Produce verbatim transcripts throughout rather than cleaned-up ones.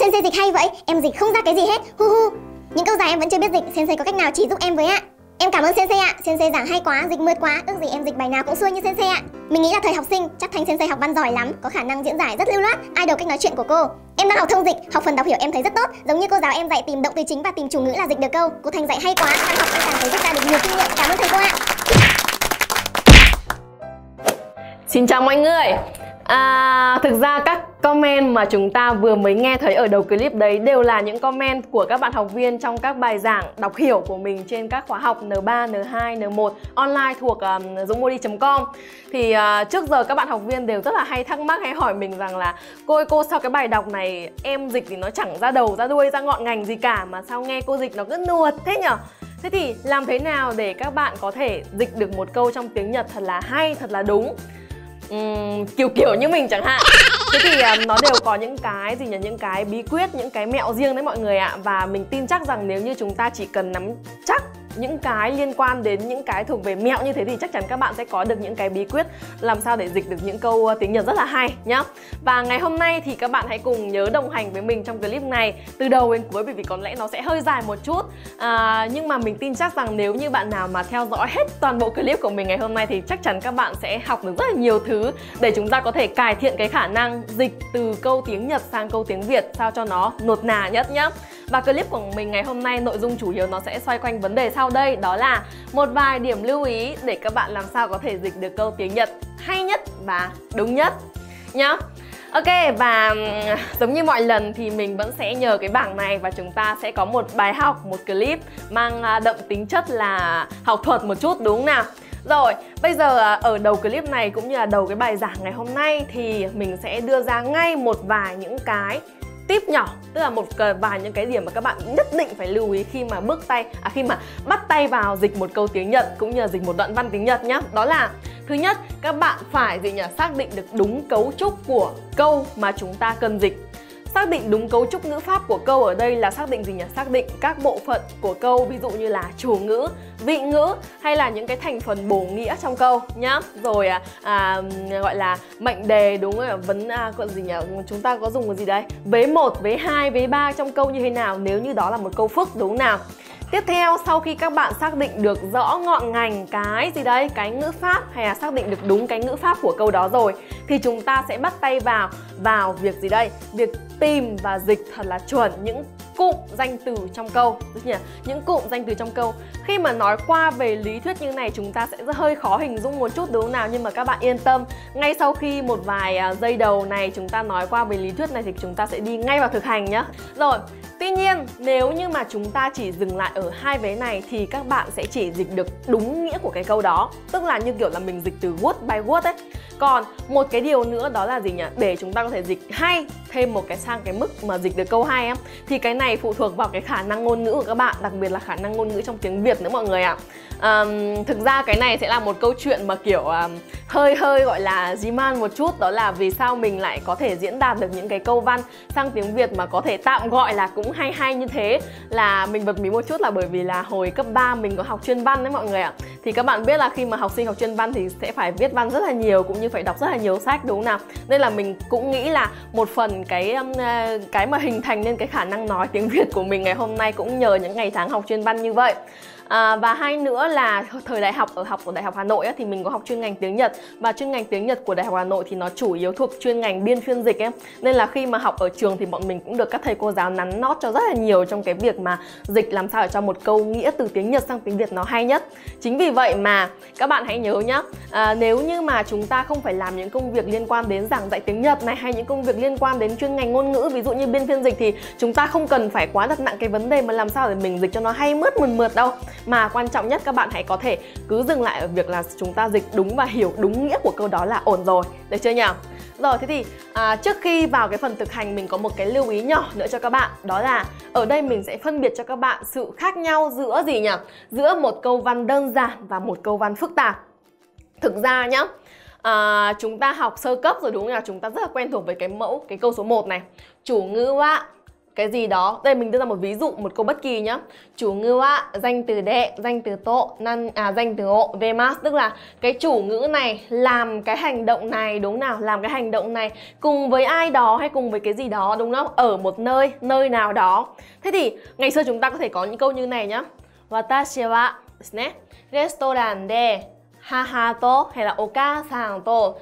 Sensei dịch hay vậy? Em dịch không ra cái gì hết. Hu hu. Những câu dài em vẫn chưa biết dịch, Sensei có cách nào chỉ giúp em với ạ? Em cảm ơn Sensei ạ. Sensei giảng hay quá, dịch mượt quá. Ước gì em dịch bài nào cũng xuôi như Sensei ạ. Mình nghĩ là thời học sinh chắc Thanh Sensei học văn giỏi lắm, có khả năng diễn giải rất lưu loát, idol cách nói chuyện của cô. Em đang học thông dịch, học phần đọc hiểu em thấy rất tốt, giống như cô giáo em dạy tìm động từ chính và tìm chủ ngữ là dịch được câu. Cô Thanh dạy hay quá, đang học em cảm thấy rút ra được nhiều kinh nghiệm. Cảm ơn thầy cô ạ. Xin chào mọi người. À, thực ra các comment mà chúng ta vừa mới nghe thấy ở đầu clip đấy đều là những comment của các bạn học viên trong các bài giảng đọc hiểu của mình trên các khóa học N ba, N hai, N một online thuộc um, dungmodi chấm com. Thì uh, trước giờ các bạn học viên đều rất là hay thắc mắc hay hỏi mình rằng là cô ơi cô, sao cái bài đọc này em dịch thì nó chẳng ra đầu ra đuôi ra ngọn ngành gì cả, mà sao nghe cô dịch nó cứ nuột thế nhở? Thế thì làm thế nào để các bạn có thể dịch được một câu trong tiếng Nhật thật là hay, thật là đúng? Uhm, kiểu kiểu như mình chẳng hạn. Thế thì uh, nó đều có những cái gì nhỉ, những cái bí quyết, những cái mẹo riêng đấy mọi người ạ. Và mình tin chắc rằng nếu như chúng ta chỉ cần nắm chắc những cái liên quan đến những cái thuộc về mẹo như thế thì chắc chắn các bạn sẽ có được những cái bí quyết làm sao để dịch được những câu tiếng Nhật rất là hay nhá. Và ngày hôm nay thì các bạn hãy cùng nhớ đồng hành với mình trong clip này từ đầu đến cuối, bởi vì có lẽ nó sẽ hơi dài một chút, à, nhưng mà mình tin chắc rằng nếu như bạn nào mà theo dõi hết toàn bộ clip của mình ngày hôm nay thì chắc chắn các bạn sẽ học được rất là nhiều thứ để chúng ta có thể cải thiện cái khả năng dịch từ câu tiếng Nhật sang câu tiếng Việt sao cho nó nuột nà nhất nhá. Và clip của mình ngày hôm nay nội dung chủ yếu nó sẽ xoay quanh vấn đề sau đây, đó là một vài điểm lưu ý để các bạn làm sao có thể dịch được câu tiếng Nhật hay nhất và đúng nhất nhá. Ok, và giống như mọi lần thì mình vẫn sẽ nhờ cái bảng này và chúng ta sẽ có một bài học, một clip mang đậm tính chất là học thuật một chút, đúng không nào? Rồi, bây giờ ở đầu clip này cũng như là đầu cái bài giảng ngày hôm nay thì mình sẽ đưa ra ngay một vài những cái tip nhỏ, tức là một vài những cái điểm mà các bạn nhất định phải lưu ý khi mà bước tay à khi mà bắt tay vào dịch một câu tiếng Nhật cũng như là dịch một đoạn văn tiếng Nhật nhá. Đó là thứ nhất, các bạn phải gì nhỉ, xác định được đúng cấu trúc của câu mà chúng ta cần dịch. Xác định đúng cấu trúc ngữ pháp của câu ở đây là xác định gì nhỉ? Xác định các bộ phận của câu, ví dụ như là chủ ngữ, vị ngữ hay là những cái thành phần bổ nghĩa trong câu nhá. Rồi à, à, gọi là mệnh đề, đúng rồi, vấn à, gọi gì nhỉ? Chúng ta có dùng cái gì đấy? Vế một, vế hai, vế ba trong câu như thế nào nếu như đó là một câu phức, đúng nào? Tiếp theo, sau khi các bạn xác định được rõ ngọn ngành cái gì đấy, cái ngữ pháp hay là xác định được đúng cái ngữ pháp của câu đó rồi thì chúng ta sẽ bắt tay vào vào việc gì đây? Việc tìm và dịch thật là chuẩn những cụm danh từ trong câu, nhỉ? Những cụm danh từ trong câu. Khi mà nói qua về lý thuyết như này chúng ta sẽ hơi khó hình dung một chút, đúng không nào? Nhưng mà các bạn yên tâm, ngay sau khi một vài giây đầu này chúng ta nói qua về lý thuyết này thì chúng ta sẽ đi ngay vào thực hành nhá. Rồi, tuy nhiên nếu như mà chúng ta chỉ dừng lại ở hai vế này thì các bạn sẽ chỉ dịch được đúng nghĩa của cái câu đó, tức là như kiểu là mình dịch từ word by word ấy. Còn một cái điều nữa đó là gì nhỉ? Để chúng ta có thể dịch hay thêm một cái sang cái mức mà dịch được câu hay em, thì cái này phụ thuộc vào cái khả năng ngôn ngữ của các bạn, đặc biệt là khả năng ngôn ngữ trong tiếng Việt nữa mọi người ạ. À, thực ra cái này sẽ là một câu chuyện mà kiểu um, hơi hơi gọi là dí man một chút, đó là vì sao mình lại có thể diễn đạt được những cái câu văn sang tiếng Việt mà có thể tạm gọi là cũng hay hay như thế. Là mình bật mí một chút là bởi vì là hồi cấp ba mình có học chuyên văn đấy mọi người ạ. Thì các bạn biết là khi mà học sinh học chuyên văn thì sẽ phải viết văn rất là nhiều cũng như phải đọc rất là nhiều sách, đúng không nào? Nên là mình cũng nghĩ là một phần cái cái mà hình thành nên cái khả năng nói tiếng Việt của mình ngày hôm nay cũng nhờ những ngày tháng học chuyên văn như vậy. À, và hai nữa là thời đại học ở học ở Đại học Hà Nội ấy, thì mình có học chuyên ngành tiếng Nhật, và chuyên ngành tiếng Nhật của Đại học Hà Nội thì nó chủ yếu thuộc chuyên ngành biên phiên dịch ấy. Nên là khi mà học ở trường thì bọn mình cũng được các thầy cô giáo nắn nót cho rất là nhiều trong cái việc mà dịch làm sao để cho một câu nghĩa từ tiếng Nhật sang tiếng Việt nó hay nhất. Chính vì vậy mà các bạn hãy nhớ nhá, à, nếu như mà chúng ta không phải làm những công việc liên quan đến giảng dạy tiếng Nhật này hay những công việc liên quan đến chuyên ngành ngôn ngữ, ví dụ như biên phiên dịch, thì chúng ta không cần phải quá đặt nặng cái vấn đề mà làm sao để mình dịch cho nó hay mướt mượt mượt đâu. Mà quan trọng nhất các bạn hãy có thể cứ dừng lại ở việc là chúng ta dịch đúng và hiểu đúng nghĩa của câu đó là ổn rồi, được chưa nhỉ? Rồi, thế thì à, trước khi vào cái phần thực hành mình có một cái lưu ý nhỏ nữa cho các bạn. Đó là ở đây mình sẽ phân biệt cho các bạn sự khác nhau giữa gì nhỉ? Giữa một câu văn đơn giản và một câu văn phức tạp. Thực ra nhá, à, chúng ta học sơ cấp rồi đúng không nào? Chúng ta rất là quen thuộc với cái mẫu, cái câu số một này. Chủ ngữ wa cái gì đó. Đây mình đưa ra một ví dụ, một câu bất kỳ nhá. Chủ ngữ wa danh từ de, danh từ to, nan à danh từ o, vemasu, tức là cái chủ ngữ này làm cái hành động này, đúng nào? Làm cái hành động này cùng với ai đó hay cùng với cái gì đó, đúng không? Ở một nơi, nơi nào đó. Thế thì ngày xưa chúng ta có thể có những câu như này nhá. Watashi wa desu ne, restaurant de haha to hay là okasan to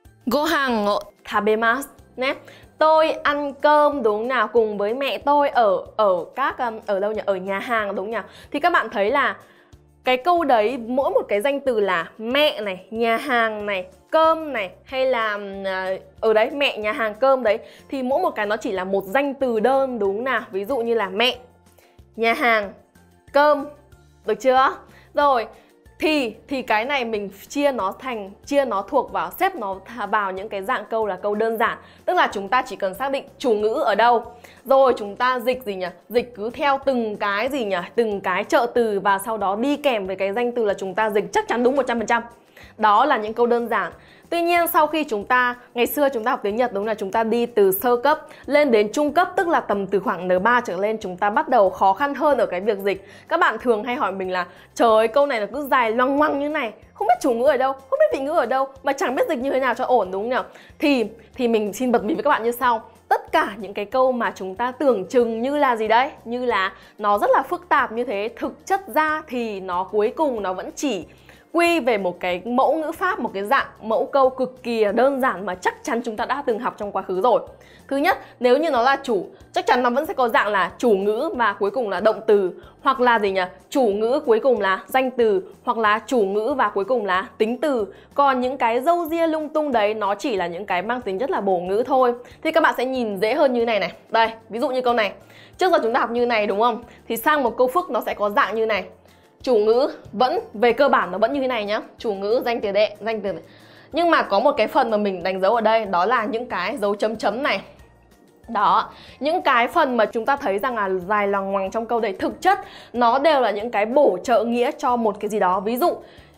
gohan o tabemasu nhé. Tôi ăn cơm, đúng nào, cùng với mẹ tôi ở ở các ở đâu nhỉ? Ở nhà hàng, đúng nhỉ? Thì các bạn thấy là cái câu đấy mỗi một cái danh từ là mẹ này, nhà hàng này, cơm này, hay là ở đấy mẹ, nhà hàng, cơm đấy, thì mỗi một cái nó chỉ là một danh từ đơn, đúng nào? Ví dụ như là mẹ, nhà hàng, cơm, được chưa? Rồi thì thì cái này mình chia nó thành chia nó thuộc vào, xếp nó vào những cái dạng câu là câu đơn giản. Tức là chúng ta chỉ cần xác định chủ ngữ ở đâu, rồi chúng ta dịch gì nhỉ? Dịch cứ theo từng cái gì nhỉ? Từng cái trợ từ và sau đó đi kèm với cái danh từ là chúng ta dịch chắc chắn đúng một trăm phần trăm. Đó là những câu đơn giản. Tuy nhiên sau khi chúng ta, ngày xưa chúng ta học tiếng Nhật, đúng là chúng ta đi từ sơ cấp lên đến trung cấp, tức là tầm từ khoảng N ba trở lên, chúng ta bắt đầu khó khăn hơn ở cái việc dịch. Các bạn thường hay hỏi mình là trời ơi, câu này nó cứ dài loằng ngoằng như này, không biết chủ ngữ ở đâu, không biết vị ngữ ở đâu, mà chẳng biết dịch như thế nào cho ổn, đúng không? Thì, thì mình xin bật mí với các bạn như sau. Tất cả những cái câu mà chúng ta tưởng chừng như là gì đấy, như là nó rất là phức tạp như thế, thực chất ra thì nó cuối cùng nó vẫn chỉ quy về một cái mẫu ngữ pháp, một cái dạng mẫu câu cực kỳ đơn giản mà chắc chắn chúng ta đã từng học trong quá khứ rồi. Thứ nhất, nếu như nó là chủ, chắc chắn nó vẫn sẽ có dạng là chủ ngữ và cuối cùng là động từ, hoặc là gì nhỉ? Chủ ngữ cuối cùng là danh từ, hoặc là chủ ngữ và cuối cùng là tính từ. Còn những cái râu ria lung tung đấy nó chỉ là những cái mang tính chất là bổ ngữ thôi. Thì các bạn sẽ nhìn dễ hơn như này này. Đây, ví dụ như câu này. Trước giờ chúng ta học như này, đúng không? Thì sang một câu phức nó sẽ có dạng như này. Chủ ngữ vẫn về cơ bản nó vẫn như thế này nhá. Chủ ngữ, danh từ đệ, danh từ. Nhưng mà có một cái phần mà mình đánh dấu ở đây, đó là những cái dấu chấm chấm này. Đó, những cái phần mà chúng ta thấy rằng là dài loằng ngoằng trong câu đấy, thực chất nó đều là những cái bổ trợ nghĩa cho một cái gì đó. Ví dụ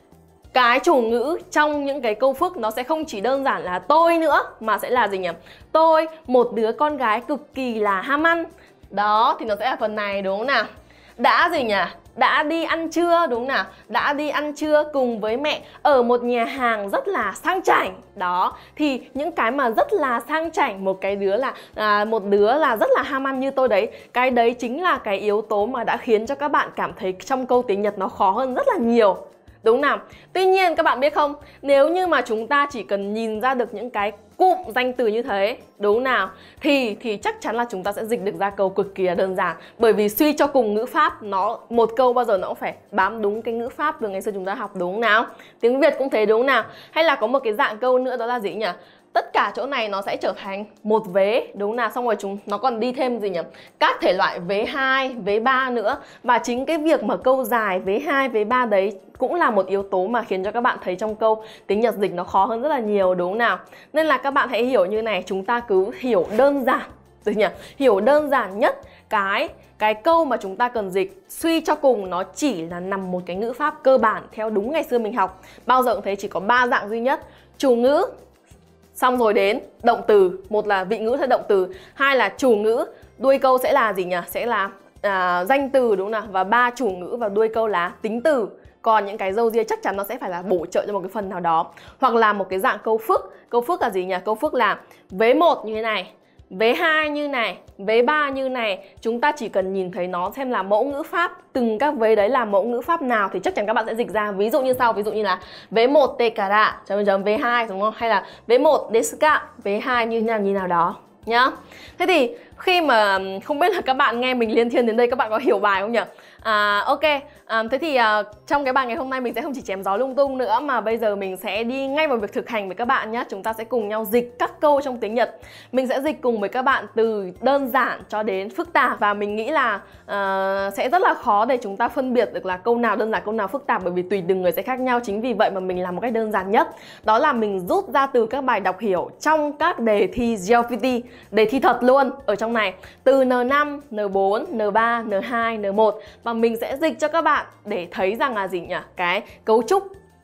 cái chủ ngữ trong những cái câu phức nó sẽ không chỉ đơn giản là tôi nữa, mà sẽ là gì nhỉ? Tôi, một đứa con gái cực kỳ là ham ăn. Đó, thì nó sẽ là phần này, đúng không nào? Đã gì nhỉ? Đã đi ăn trưa, đúng nào? Đã đi ăn trưa cùng với mẹ ở một nhà hàng rất là sang chảnh. Đó, thì những cái mà rất là sang chảnh, một cái đứa là à, một đứa là rất là ham ăn như tôi đấy, cái đấy chính là cái yếu tố mà đã khiến cho các bạn cảm thấy trong câu tiếng Nhật nó khó hơn rất là nhiều. Đúng nào? Tuy nhiên các bạn biết không, nếu như mà chúng ta chỉ cần nhìn ra được những cái cụm danh từ như thế, đúng nào? Thì thì chắc chắn là chúng ta sẽ dịch được ra câu cực kỳ là đơn giản. Bởi vì suy cho cùng ngữ pháp, nó một câu bao giờ nó cũng phải bám đúng cái ngữ pháp từ ngày xưa chúng ta học, đúng nào? Tiếng Việt cũng thế, đúng nào? Hay là có một cái dạng câu nữa đó là gì nhỉ? Tất cả chỗ này nó sẽ trở thành một vế, đúng nào? Xong rồi chúng nó còn đi thêm gì nhỉ? Các thể loại vế hai, vế ba nữa. Và chính cái việc mà câu dài vế hai, vế ba đấy cũng là một yếu tố mà khiến cho các bạn thấy trong câu tiếng Nhật dịch nó khó hơn rất là nhiều, đúng nào? Nên là các bạn hãy hiểu như này, chúng ta cứ hiểu đơn giản, được nhỉ? Hiểu đơn giản nhất cái cái câu mà chúng ta cần dịch, suy cho cùng nó chỉ là nằm một cái ngữ pháp cơ bản theo đúng ngày xưa mình học. Bao giờ cũng thế, chỉ có ba dạng duy nhất: chủ ngữ, xong rồi đến động từ, một là vị ngữ theo động từ, hai là chủ ngữ, đuôi câu sẽ là gì nhỉ? Sẽ là à, danh từ, đúng không nào? Và ba chủ ngữ và đuôi câu là tính từ. Còn những cái râu ria chắc chắn nó sẽ phải là bổ trợ cho một cái phần nào đó. Hoặc là một cái dạng câu phức. Câu phức là gì nhỉ? Câu phức là vế một như thế này, vế hai như này, vế ba như này. Chúng ta chỉ cần nhìn thấy nó xem là mẫu ngữ pháp, từng các vế đấy là mẫu ngữ pháp nào thì chắc chắn các bạn sẽ dịch ra. Ví dụ như sau, ví dụ như là vế một tekara chấm chấm vế hai, đúng không? Hay là vế một desu ka, vế hai như nào như nào đó nhá. Thế thì khi mà không biết là các bạn nghe mình liên thiên đến đây các bạn có hiểu bài không nhỉ? À, ok, à, thế thì à, trong cái bài ngày hôm nay mình sẽ không chỉ chém gió lung tung nữa, mà bây giờ mình sẽ đi ngay vào việc thực hành với các bạn nhé. Chúng ta sẽ cùng nhau dịch các câu trong tiếng Nhật. Mình sẽ dịch cùng với các bạn từ đơn giản cho đến phức tạp. Và mình nghĩ là à, sẽ rất là khó để chúng ta phân biệt được là câu nào đơn giản, câu nào phức tạp, bởi vì tùy từng người sẽ khác nhau. Chính vì vậy mà mình làm một cách đơn giản nhất, đó là mình rút ra từ các bài đọc hiểu trong các đề thi giê lờ pê tê, đề thi thật luôn ở trong này, từ N năm, N bốn, N ba, N hai, N một. Và mình sẽ dịch cho các bạn để thấy rằng là gì nhỉ? Cái cấu trúc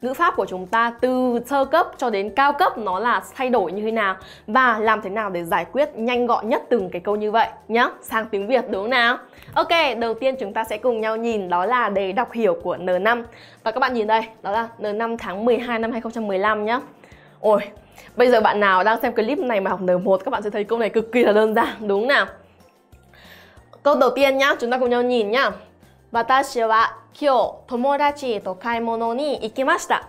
ngữ pháp của chúng ta từ sơ cấp cho đến cao cấp nó là thay đổi như thế nào và làm thế nào để giải quyết nhanh gọn nhất từng cái câu như vậy nhá. Sang tiếng Việt đúng không nào? Ok, đầu tiên chúng ta sẽ cùng nhau nhìn đó là đề đọc hiểu của N năm. Và các bạn nhìn đây, đó là N năm tháng mười hai năm hai nghìn không trăm mười lăm nhá. Ôi, bây giờ bạn nào đang xem clip này mà học N một các bạn sẽ thấy câu này cực kỳ là đơn giản đúng không nào? Câu đầu tiên nhá, chúng ta cùng nhau nhìn nhá. Watashi wa kyou tomodachi to kaimono ni ikimashita.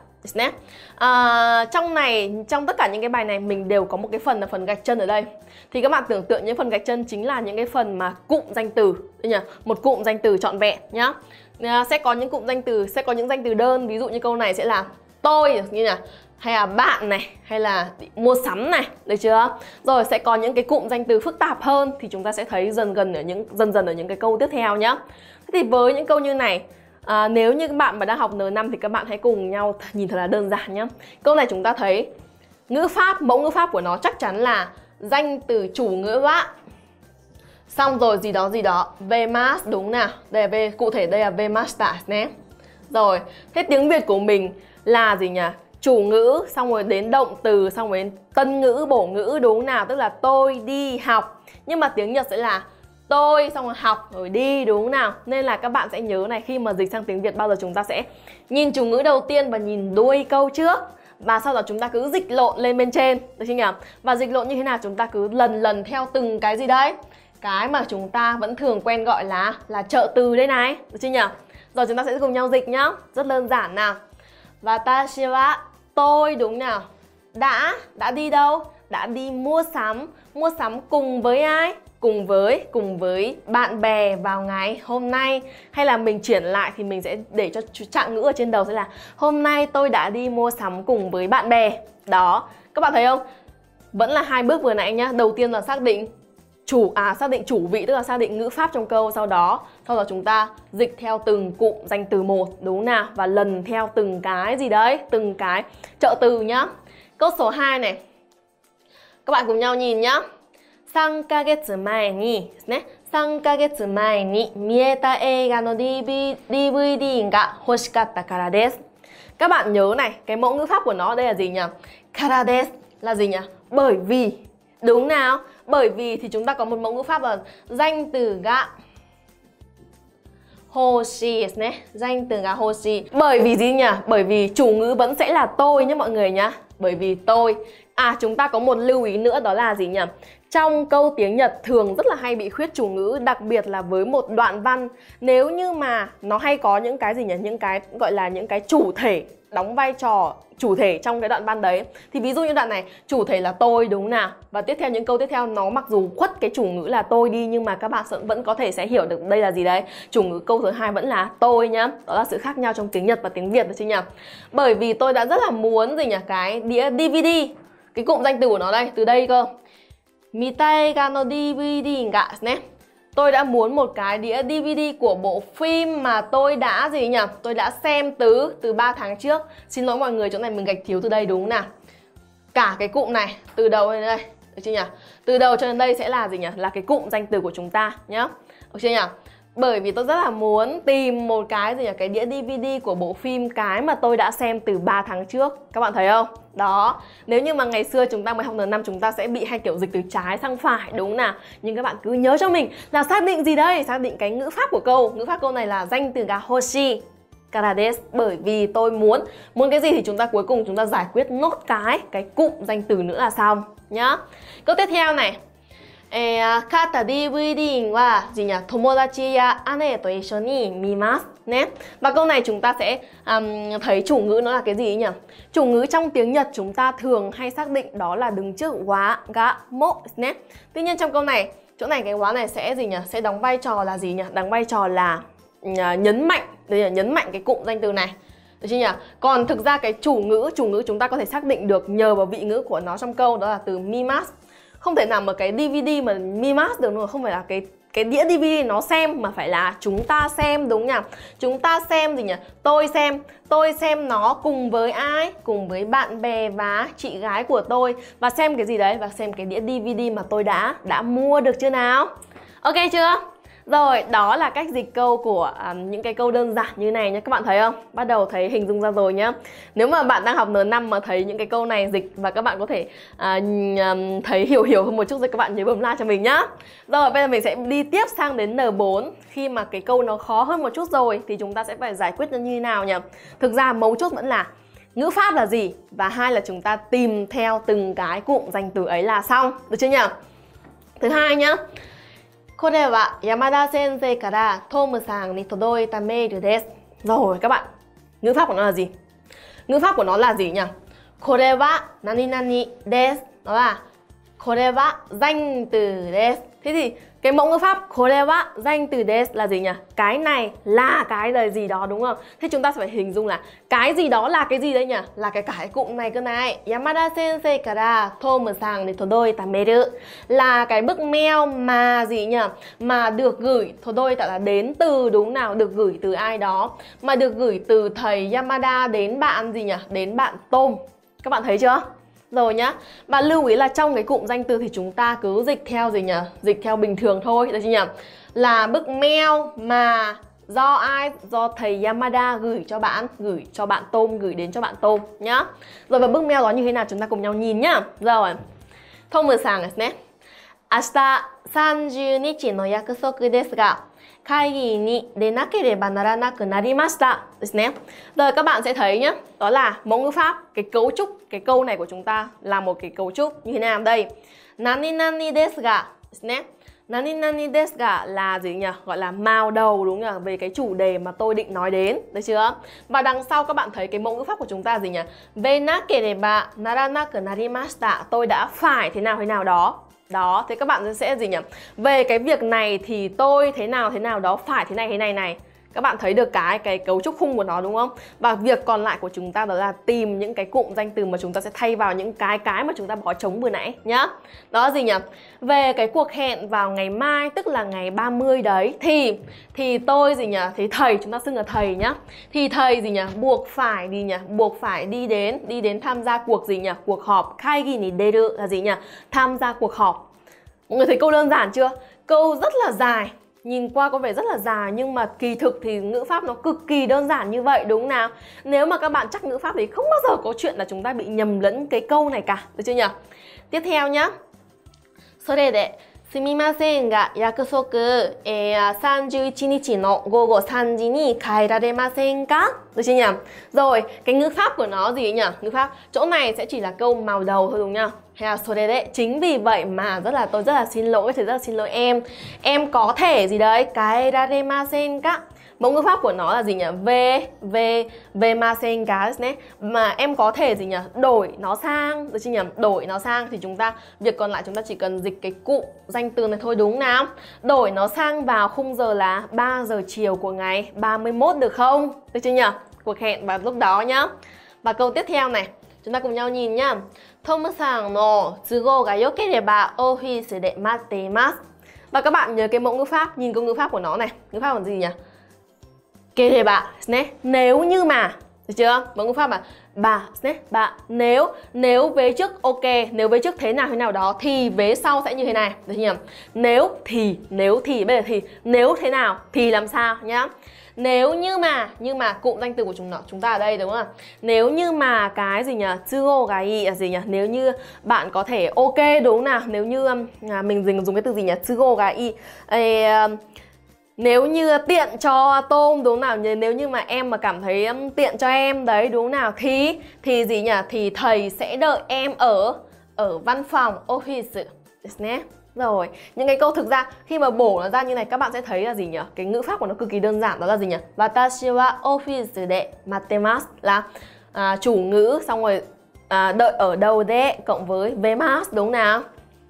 À, trong này, trong tất cả những cái bài này mình đều có một cái phần là phần gạch chân ở đây. Thì các bạn tưởng tượng những phần gạch chân chính là những cái phần mà cụm danh từ nhỉ? Một cụm danh từ trọn vẹn nhá. À, sẽ có những cụm danh từ, sẽ có những danh từ đơn. Ví dụ như câu này sẽ là tôi như là hay là bạn này, hay là mua sắm này, được chưa? Rồi sẽ có những cái cụm danh từ phức tạp hơn thì chúng ta sẽ thấy dần gần ở những dần dần ở những cái câu tiếp theo nhá. Thế thì với những câu như này, à, nếu như các bạn mà đang học N năm thì các bạn hãy cùng nhau nhìn thật là đơn giản nhá. Câu này chúng ta thấy ngữ pháp, mẫu ngữ pháp của nó chắc chắn là danh từ chủ ngữ wa. Xong rồi gì đó gì đó, vemasu đúng nào? Đây là v, cụ thể đây là vemashita nhé. Rồi, thế tiếng Việt của mình là gì nhỉ? Chủ ngữ, xong rồi đến động từ, xong rồi đến tân ngữ, bổ ngữ đúng nào? Tức là tôi đi học. Nhưng mà tiếng Nhật sẽ là tôi, xong rồi học, rồi đi đúng nào? Nên là các bạn sẽ nhớ này, khi mà dịch sang tiếng Việt bao giờ chúng ta sẽ nhìn chủ ngữ đầu tiên và nhìn đuôi câu trước. Và sau đó chúng ta cứ dịch lộn lên bên trên, được chưa nhỉ? Và dịch lộn như thế nào? Chúng ta cứ lần lần theo từng cái gì đấy? Cái mà chúng ta vẫn thường quen gọi là là trợ từ đây này, được chưa nhỉ? Rồi chúng ta sẽ cùng nhau dịch nhá. Rất đơn giản nào. Watashi wa, tôi đúng nào? Đã, đã đi đâu? Đã đi mua sắm. Mua sắm cùng với ai? Cùng với, cùng với bạn bè vào ngày hôm nay. Hay là mình chuyển lại thì mình sẽ để cho trạng ngữ ở trên đầu sẽ là hôm nay tôi đã đi mua sắm cùng với bạn bè. Đó, các bạn thấy không? Vẫn là hai bước vừa nãy nhá. Đầu tiên là xác định chủ à xác định chủ vị, tức là xác định ngữ pháp trong câu, sau đó sau đó chúng ta dịch theo từng cụm danh từ một đúng nào, và lần theo từng cái gì đấy, từng cái trợ từ nhá. Câu số hai này. Các bạn cùng nhau nhìn nhá. ba kagetsu mae ni, ba kagetsu mae ni mieta eiga no đê vê đê ga hoshikatta kara desu. Các bạn nhớ này, cái mẫu ngữ pháp của nó đây là gì nhỉ? Kara desu là gì nhỉ? Bởi vì. Đúng nào? Bởi vì thì chúng ta có một mẫu ngữ pháp là danh từ ga hoshi, danh từ ga hoshi. Bởi vì gì nhỉ? Bởi vì chủ ngữ vẫn sẽ là tôi nhé mọi người nhá. Bởi vì tôi. À, chúng ta có một lưu ý nữa đó là gì nhỉ? Trong câu tiếng Nhật thường rất là hay bị khuyết chủ ngữ, đặc biệt là với một đoạn văn. Nếu như mà nó hay có những cái gì nhỉ? Những cái gọi là những cái chủ thể đóng vai trò chủ thể trong cái đoạn văn đấy. Thì ví dụ như đoạn này chủ thể là tôi đúng nào? Và tiếp theo những câu tiếp theo nó mặc dù khuất cái chủ ngữ là tôi đi, nhưng mà các bạn vẫn có thể sẽ hiểu được đây là gì đấy. Chủ ngữ câu thứ hai vẫn là tôi nhá. Đó là sự khác nhau trong tiếng Nhật và tiếng Việt được chứ nhỉ? Bởi vì tôi đã rất là muốn gì nhỉ? Cái đĩa đê vê đê. Cái cụm danh từ của nó đây, từ đây cơ. Mitai ga no đê vê đê ga ne. Tôi đã muốn một cái đĩa đê vê đê của bộ phim mà tôi đã gì nhỉ? Tôi đã xem từ từ ba tháng trước. Xin lỗi mọi người, chỗ này mình gạch thiếu từ đây đúng nào? Cả cái cụm này từ đầu đến đây, được chưa nhỉ? Từ đầu cho đến đây sẽ là gì nhỉ? Là cái cụm danh từ của chúng ta nhá. Được chưa nhỉ? Bởi vì tôi rất là muốn tìm một cái gì nhỉ? Cái đĩa đê vê đê của bộ phim cái mà tôi đã xem từ ba tháng trước. Các bạn thấy không? Đó, nếu như mà ngày xưa chúng ta mới học N năm chúng ta sẽ bị hay kiểu dịch từ trái sang phải đúng nào? Nhưng các bạn cứ nhớ cho mình là xác định gì đây? Xác định cái ngữ pháp của câu. Ngữ pháp câu này là danh từ ga hoshi kara desu. Bởi vì tôi muốn. Muốn cái gì thì chúng ta cuối cùng chúng ta giải quyết nốt cái Cái cụm danh từ nữa là xong nhá. Câu tiếp theo này. Kata đê vê đê wa gì nhỉ? Tomodachi ya ane to issho ni mimasu. Và câu này chúng ta sẽ um, thấy chủ ngữ nó là cái gì nhỉ? Chủ ngữ trong tiếng Nhật chúng ta thường hay xác định đó là đứng trước wa, ga, mo. Tuy nhiên trong câu này, chỗ này cái wa này sẽ gì nhỉ? Sẽ đóng vai trò là gì nhỉ? Đóng vai trò là uh, nhấn mạnh, đây là nhấn mạnh cái cụm danh từ này. Được chưa nhỉ? Còn thực ra cái chủ ngữ, chủ ngữ chúng ta có thể xác định được nhờ vào vị ngữ của nó trong câu, đó là từ mimasu. Không thể nào mà cái đê vê đê mà mimasu được nữa, không phải là cái cái đĩa đê vê đê nó xem, mà phải là chúng ta xem đúng nhỉ? Chúng ta xem gì nhỉ? Tôi xem, tôi xem nó cùng với ai? Cùng với bạn bè và chị gái của tôi. Và xem cái gì đấy? Và xem cái đĩa đê vê đê mà tôi đã đã mua được chưa nào? Ok chưa? Rồi, đó là cách dịch câu của à, những cái câu đơn giản như này nhé. Các bạn thấy không? Bắt đầu thấy hình dung ra rồi nhá. Nếu mà bạn đang học N năm mà thấy những cái câu này dịch và các bạn có thể à, thấy hiểu hiểu hơn một chút thì các bạn nhớ bấm like cho mình nhá. Rồi, bây giờ mình sẽ đi tiếp sang đến N bốn. Khi mà cái câu nó khó hơn một chút rồi thì chúng ta sẽ phải giải quyết nó như thế nào nhỉ? Thực ra mấu chốt vẫn là ngữ pháp là gì, và hai là chúng ta tìm theo từng cái cụm danh từ ấy là xong. Được chưa nhỉ? Thứ hai nhá. これは山田先生からトムさんに届いたメールです. Rồi các bạn, ngữ pháp của nó là gì? Ngữ pháp của nó là gì nhỉ? これは何々です. Đó là これは danh từです. Thế thì cái mẫu ngữ pháp これは danh từです là gì nhỉ? Cái này là cái đời gì đó, đúng không? Thế chúng ta sẽ phải hình dung là cái gì đó là cái gì đây nhỉ? Là cái cái cụm này cơ này. Yamada sensei kara Tomu-san ni todoita meiru. Là cái bức mail mà gì nhỉ? Mà được gửi, todoita là đến từ, đúng nào? Được gửi từ ai đó. Mà được gửi từ thầy Yamada đến bạn gì nhỉ? Đến bạn Tom. Các bạn thấy chưa? Rồi nhá. Và lưu ý là trong cái cụm danh từ thì chúng ta cứ dịch theo gì nhỉ? Dịch theo bình thường thôi, được chưa nhỉ? Là bức mail mà do ai? Do thầy Yamada gửi cho bạn, gửi cho bạn Tom, gửi đến cho bạn Tom nhá. Rồi và bức mail đó như thế nào chúng ta cùng nhau nhìn nhá. Rồi. Tomu-san desu ne. Ashita saんじゅうにちの約束ですが会議に出なければならなくなりました。Rồi các bạn sẽ thấy nhé, đó là mẫu ngữ pháp, cái cấu trúc, cái câu này của chúng ta là một cái cấu trúc như thế nào đây? Nani nani desu ga. Nani nani desu ga là gì nhỉ? Gọi là mào đầu, đúng nhỉ? Về cái chủ đề mà tôi định nói đến, được chưa? Và đằng sau các bạn thấy cái mẫu ngữ pháp của chúng ta gì nhỉ? Ve nakereba naranaku narimashita. Tôi đã phải thế nào thế nào đó. Đó, thế các bạn sẽ gì nhỉ? Về cái việc này thì tôi thế nào thế nào đó phải thế này thế này này. Các bạn thấy được cái cái cấu trúc khung của nó đúng không? Và việc còn lại của chúng ta đó là tìm những cái cụm danh từ mà chúng ta sẽ thay vào những cái cái mà chúng ta bỏ trống vừa nãy nhá. Đó là gì nhỉ? Về cái cuộc hẹn vào ngày mai, tức là ngày ba mươi đấy, thì thì tôi gì nhỉ? Thì thầy, chúng ta xưng là thầy nhá. Thì thầy gì nhỉ? Buộc phải đi nhỉ? Buộc phải đi đến đi đến tham gia cuộc gì nhỉ? Cuộc họp. Kaigi ni deru là gì nhỉ? Tham gia cuộc họp. Mọi người thấy câu đơn giản chưa? Câu rất là dài. Nhìn qua có vẻ rất là dài nhưng mà kỳ thực thì ngữ pháp nó cực kỳ đơn giản như vậy, đúng nào? Nếu mà các bạn chắc ngữ pháp thì không bao giờ có chuyện là chúng ta bị nhầm lẫn cái câu này cả, được chưa nhỉ? Tiếp theo nhá. それで、すみませんが約束、えー、さんじゅういちにちの午後さんじに変えられませんか? Được chưa nhỉ? Rồi, cái ngữ pháp của nó gì nhỉ? Ngữ pháp chỗ này sẽ chỉ là câu màu đầu thôi, đúng nhỉ? Hay là số đấy, chính vì vậy mà rất là tôi rất là xin lỗi, thì rất là xin lỗi em. Em có thể gì đấy? Cái raremasen ka. Mẫu ngữ pháp của nó là gì nhỉ? Về, về, về masen ka đấy. Mà em có thể gì nhỉ? Đổi nó sang, được chưa nhỉ? Đổi nó sang thì chúng ta, việc còn lại chúng ta chỉ cần dịch cái cụm danh từ này thôi, đúng nào? Đổi nó sang vào khung giờ là ba giờ chiều của ngày ba mươi mốt được không? Được chưa nhỉ? Cuộc hẹn vào lúc đó nhá. Và câu tiếp theo này, chúng ta cùng nhau nhìn nhá. Tomu-san no tsugo ga yokereba office de matte imasu. Và các bạn nhớ cái mẫu ngữ pháp, nhìn câu ngữ pháp của nó này. Ngữ pháp là gì nhỉ? Kereba, nếu như mà, được chưa? Mẫu ngữ pháp là bà, bà, nếu, nếu vế trước ok, nếu vế trước thế nào thế nào đó thì vế sau sẽ như thế này, được chưa nhỉ? Nếu thì, nếu thì, bây giờ thì, nếu thế nào thì làm sao nhá? Nếu như mà, nhưng mà cụm danh từ của chúng nó chúng ta ở đây đúng không ạ? Nếu như mà cái gì nhỉ? Tsugo ga ii là gì nhỉ? Nếu như bạn có thể ok, đúng không nào? Nếu như à, mình dùng dùng cái từ gì nhỉ? Tsugo ga ii. Ê, nếu như tiện cho Tôm, đúng nào? Nếu như mà em mà cảm thấy tiện cho em đấy, đúng nào? Thì thì gì nhỉ? Thì thầy sẽ đợi em ở ở văn phòng office. Rồi, những cái câu thực ra khi mà bổ nó ra như này các bạn sẽ thấy là gì nhỉ? Cái ngữ pháp của nó cực kỳ đơn giản, đó là gì nhỉ? Watashi wa office de mattemasu là à, chủ ngữ xong rồi à, đợi ở đâu de cộng với vemasu, đúng nào?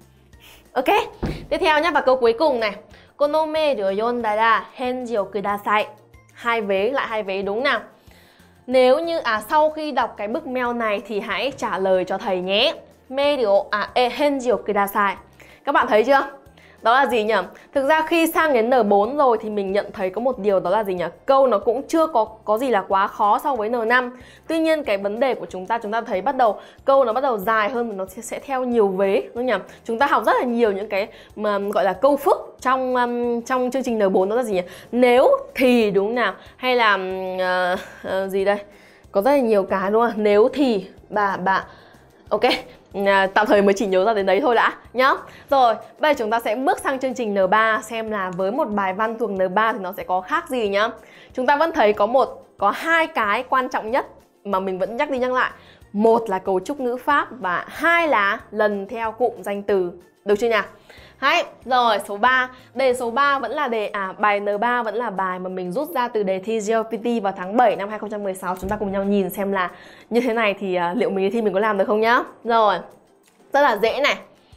Ok, tiếp theo nhá, và câu cuối cùng này. Kono mail o yondara henji o kudasai. Hai vế, lại hai vế, đúng nào? Nếu như à sau khi đọc cái bức mail này thì hãy trả lời cho thầy nhé. Mail o à henji o kudasai. Các bạn thấy chưa? Đó là gì nhỉ? Thực ra khi sang đến N bốn rồi thì mình nhận thấy có một điều, đó là gì nhỉ? Câu nó cũng chưa có có gì là quá khó so với N năm. Tuy nhiên cái vấn đề của chúng ta, chúng ta thấy bắt đầu câu nó bắt đầu dài hơn và nó sẽ theo nhiều vế, đúng không nhỉ? Chúng ta học rất là nhiều những cái mà gọi là câu phức trong um, trong chương trình N bốn, đó là gì nhỉ? Nếu thì, đúng không nào? Hay là uh, uh, gì đây? Có rất là nhiều cái, đúng không? Nếu thì, bà, bà. Ok. À, tạm thời mới chỉ nhớ ra đến đấy thôi đã nhá. Rồi, bây giờ chúng ta sẽ bước sang chương trình N ba, xem là với một bài văn thuộc N ba thì nó sẽ có khác gì nhá. Chúng ta vẫn thấy có một có hai cái quan trọng nhất mà mình vẫn nhắc đi nhắc lại. Một là cấu trúc ngữ pháp và hai là lần theo cụm danh từ. Được chưa nhỉ? Hay, rồi số ba. Đề số ba vẫn là đề à bài N ba vẫn là bài mà mình rút ra từ đề thi giê lờ pê tê vào tháng bảy năm hai không một sáu. Chúng ta cùng nhau nhìn xem là như thế này thì uh, liệu mình thi mình có làm được không nhá. Rồi. Rất là dễ này.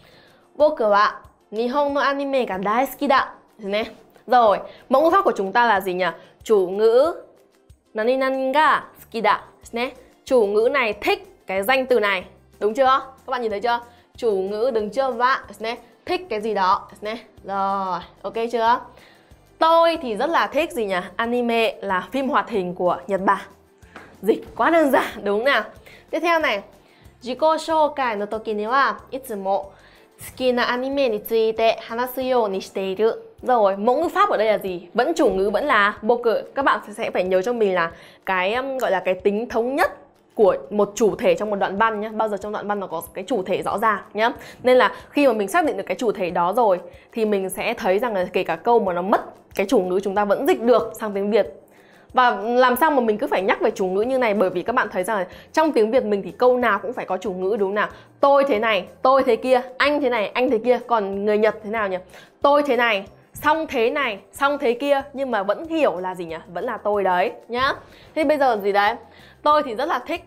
Boku wa Nihon no anime ga daisuki da. Rồi, mẫu ngữ pháp của chúng ta là gì nhỉ? Chủ ngữ nani nani ga suki da. Chủ ngữ này thích cái danh từ này. Đúng chưa? Các bạn nhìn thấy chưa? Chủ ngữ đứng chưa wa thích cái gì đó. Rồi, ok chưa? Tôi thì rất là thích gì nhỉ? Anime là phim hoạt hình của Nhật Bản. Dịch quá đơn giản, đúng nào? Tiếp theo này. Jiko shoukai no toki ni wa itsumo suki na anime ni tsuite hanasu you ni shite iru. Rồi, mẫu ngữ pháp ở đây là gì? Vẫn chủ ngữ vẫn là boku. Các bạn sẽ phải nhớ cho mình là cái um, gọi là cái tính thống nhất của một chủ thể trong một đoạn văn nhé. Bao giờ trong đoạn văn nó có cái chủ thể rõ ràng nhé. Nên là khi mà mình xác định được cái chủ thể đó rồi thì mình sẽ thấy rằng là kể cả câu mà nó mất cái chủ ngữ chúng ta vẫn dịch được sang tiếng Việt. Và làm sao mà mình cứ phải nhắc về chủ ngữ như này? Bởi vì các bạn thấy rằng là trong tiếng Việt mình thì câu nào cũng phải có chủ ngữ, đúng nào? Tôi thế này, tôi thế kia, anh thế này, anh thế kia. Còn người Nhật thế nào nhỉ? Tôi thế này, xong thế này, xong thế kia. Nhưng mà vẫn hiểu là gì nhỉ? Vẫn là tôi đấy nhá. Thế bây giờ gì đấy? Tôi thì rất là thích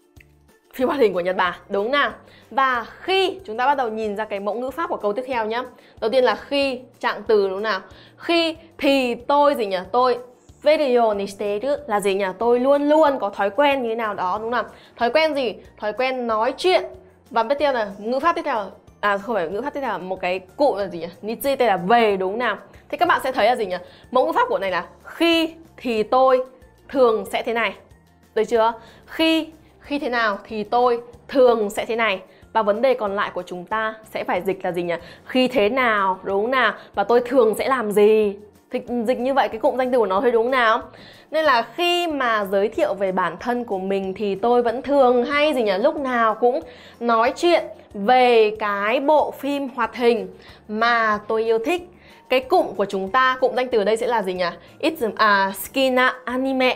phim hoạt hình của Nhật Bản, đúng nào? Và khi chúng ta bắt đầu nhìn ra cái mẫu ngữ pháp của câu tiếp theo nhá. Đầu tiên là khi, trạng từ, đúng nào? Khi thì tôi gì nhỉ? Tôi video ni shiteiru là gì nhỉ? Tôi luôn luôn có thói quen như thế nào đó, đúng không? Thói quen gì? Thói quen nói chuyện. Và tiếp theo là ngữ pháp tiếp theo là, à không phải ngữ pháp tiếp theo là một cái cụ là gì nhỉ? Nitsuite là về, đúng nào? Thế các bạn sẽ thấy là gì nhỉ? Mẫu ngữ pháp của này là khi thì tôi thường sẽ thế này. Được chưa? Khi khi thế nào thì tôi thường sẽ thế này. Và vấn đề còn lại của chúng ta sẽ phải dịch là gì nhỉ? Khi thế nào, đúng nào? Và tôi thường sẽ làm gì? Thì dịch như vậy cái cụm danh từ của nó thôi, đúng nào? Nên là khi mà giới thiệu về bản thân của mình thì tôi vẫn thường hay gì nhỉ? Lúc nào cũng nói chuyện về cái bộ phim hoạt hình mà tôi yêu thích. Cái cụm của chúng ta, cụm danh từ ở đây sẽ là gì nhỉ? It's a skina anime.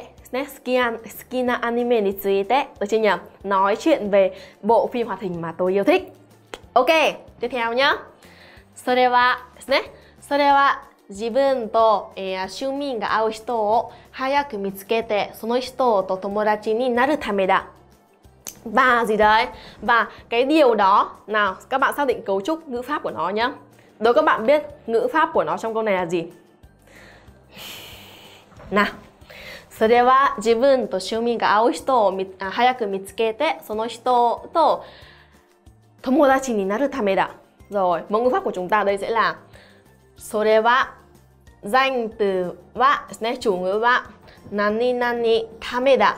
Skina anime ni tsuite. Được chưa nhỉ? Nói chuyện về bộ phim hoạt hình mà tôi yêu thích. Ok, tiếp theo nhá. Sore wa, sore wa 自分と、えー、趣味が合う人を早く見つけてその人と友達になるためだ. Và gì đấy? Và cái điều đó, nào các bạn xác định cấu trúc ngữ pháp của nó nhé. Đố các bạn biết ngữ pháp của nó trong câu này là gì? Nào. それは自分と趣味が合う人を早く見つけてその人と友達になるためだ. Rồi, mẫu ngữ pháp của chúng ta đây sẽ là それは danh từ wa, chủ ngữ wa, nani nani tameda.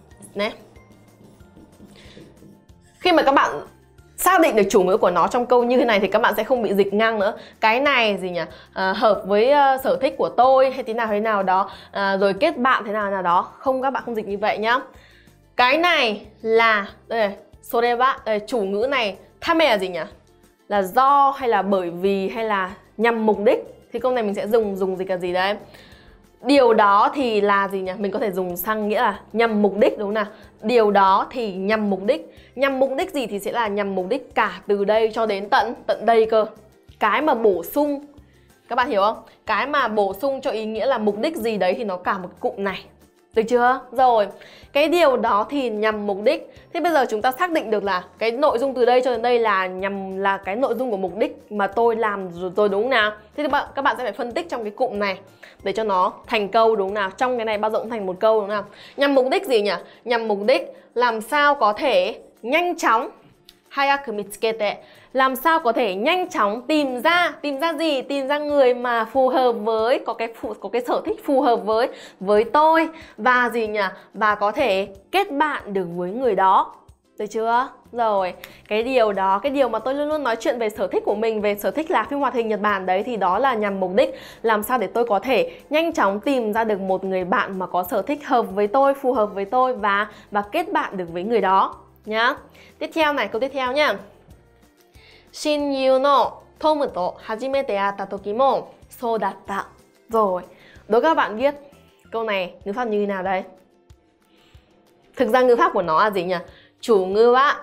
Khi mà các bạn xác định được chủ ngữ của nó trong câu như thế này thì các bạn sẽ không bị dịch ngang nữa. Cái này gì nhỉ? À, hợp với uh, sở thích của tôi hay thế nào thế nào đó, à, rồi kết bạn thế nào nào đó. Không, các bạn không dịch như vậy nhá. Cái này là đây này, sore wa, đây, chủ ngữ này tame là gì nhỉ? Là do hay là bởi vì hay là nhằm mục đích. Thì câu này mình sẽ dùng dùng dịch là gì đấy? Điều đó thì là gì nhỉ? Mình có thể dùng sang nghĩa là nhằm mục đích, đúng không nào? Điều đó thì nhằm mục đích. Nhằm mục đích gì thì sẽ là nhằm mục đích cả từ đây cho đến tận tận đây cơ. Cái mà bổ sung, các bạn hiểu không? Cái mà bổ sung cho ý nghĩa là mục đích gì đấy thì nó cả một cụm này. Được chưa? Rồi, cái điều đó thì nhằm mục đích. Thế bây giờ chúng ta xác định được là cái nội dung từ đây cho đến đây là nhằm là cái nội dung của mục đích mà tôi làm rồi, rồi đúng không nào? Thế thì các bạn sẽ phải phân tích trong cái cụm này để cho nó thành câu, đúng không nào? Trong cái này bao giờ cũng thành một câu, đúng không nào? Nhằm mục đích gì nhỉ? Nhằm mục đích làm sao có thể nhanh chóng hayaku mitsukete. Làm sao có thể nhanh chóng tìm ra, tìm ra gì? Tìm ra người mà phù hợp với, có cái phù, có cái sở thích phù hợp với với tôi và gì nhỉ? Và có thể kết bạn được với người đó. Được chưa? Rồi, cái điều đó, cái điều mà tôi luôn luôn nói chuyện về sở thích của mình, về sở thích là phim hoạt hình Nhật Bản đấy, thì đó là nhằm mục đích làm sao để tôi có thể nhanh chóng tìm ra được một người bạn mà có sở thích hợp với tôi, phù hợp với tôi và và kết bạn được với người đó nhá. Tiếp theo này, câu tiếp theo nhá. Shinyu no Tomu to hajimete atta toki mo sou datta. Rồi, đố các bạn biết câu này ngữ pháp như thế nào đây? Thực ra ngữ pháp của nó là gì nhỉ? Chủ ngữ wa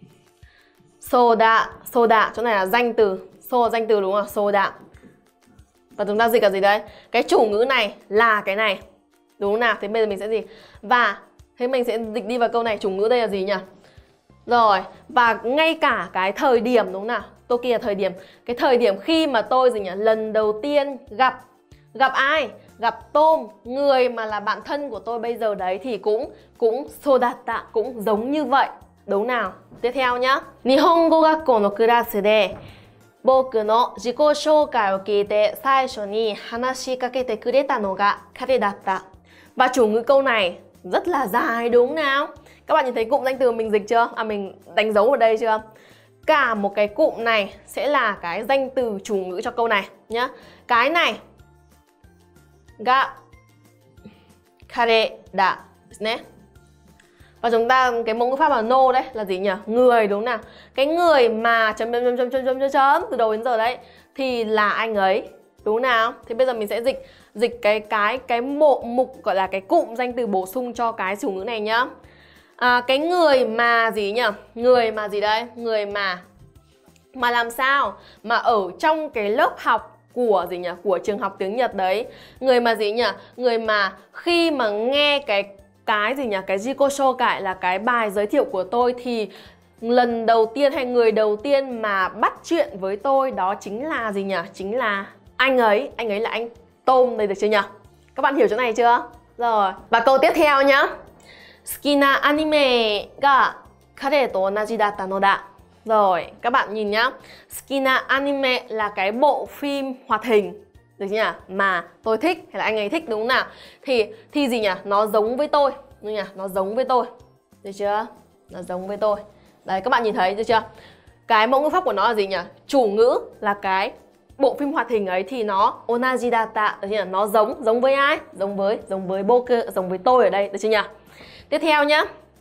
soda, soda, chỗ này là danh từ, so danh từ đúng không? Soda. Và chúng ta dịch là gì đây? Cái chủ ngữ này là cái này. Đúng không nào? Thế bây giờ mình sẽ gì? Và thế mình sẽ dịch đi vào câu này, chủ ngữ đây là gì nhỉ? Rồi, và ngay cả cái thời điểm đúng không nào? Toki là thời điểm. Cái thời điểm khi mà tôi gì nhỉ? Lần đầu tiên gặp gặp ai? Gặp Tom, người mà là bạn thân của tôi bây giờ đấy, thì cũng cũng sodatta, cũng giống như vậy. Đúng nào? Tiếp theo nhá. Nihongo gakkou no class de boku no jiko shoukai o kiite saisho ni hanashi kakete kureta no ga kare datta. Và chủ ngữ câu này rất là dài đúng không nào? Các bạn nhìn thấy cụm danh từ mình dịch chưa? À, mình đánh dấu ở đây chưa? Cả một cái cụm này sẽ là cái danh từ chủ ngữ cho câu này nhá. Cái này ga kare da ne. Và chúng ta cái mẫu ngữ pháp là no đấy là gì nhỉ? Người đúng không nào? Cái người mà chấm chấm chấm chấm chấm chấm chấm chấm từ đầu đến giờ đấy thì là anh ấy. Đúng nào? Thì bây giờ mình sẽ dịch dịch cái cái cái bộ mục gọi là cái cụm danh từ bổ sung cho cái chủ ngữ này nhá. À, cái người mà gì nhỉ? Người mà gì đây? Người mà mà làm sao? Mà ở trong cái lớp học của gì nhỉ? Của trường học tiếng Nhật đấy. Người mà gì nhỉ? Người mà khi mà nghe cái cái gì nhỉ? Cái Jiko Shoukai là cái bài giới thiệu của tôi thì lần đầu tiên hay người đầu tiên mà bắt chuyện với tôi đó chính là gì nhỉ? Chính là anh ấy. Anh ấy là anh Tom đây, được chưa nhỉ? Các bạn hiểu chỗ này chưa? Rồi. Và câu tiếp theo nhá. Sukina anime ga kare to onaji datta no da. Rồi, các bạn nhìn nhá. Sukina anime là cái bộ phim hoạt hình, được chưa nhỉ? Mà tôi thích hay là anh ấy thích đúng không nào? Thì thì gì nhỉ? Nó giống với tôi, đúng nhỉ? Nó giống với tôi. Được chưa? Nó giống với tôi. Đấy, các bạn nhìn thấy được chưa? Cái mẫu ngữ pháp của nó là gì nhỉ? Chủ ngữ là cái bộ phim hoạt hình ấy thì nó onaji datta, được chưa? Nó giống, giống với ai? Giống với, giống với boku, giống với tôi ở đây, được chưa nhỉ? Tiếp theo nhá.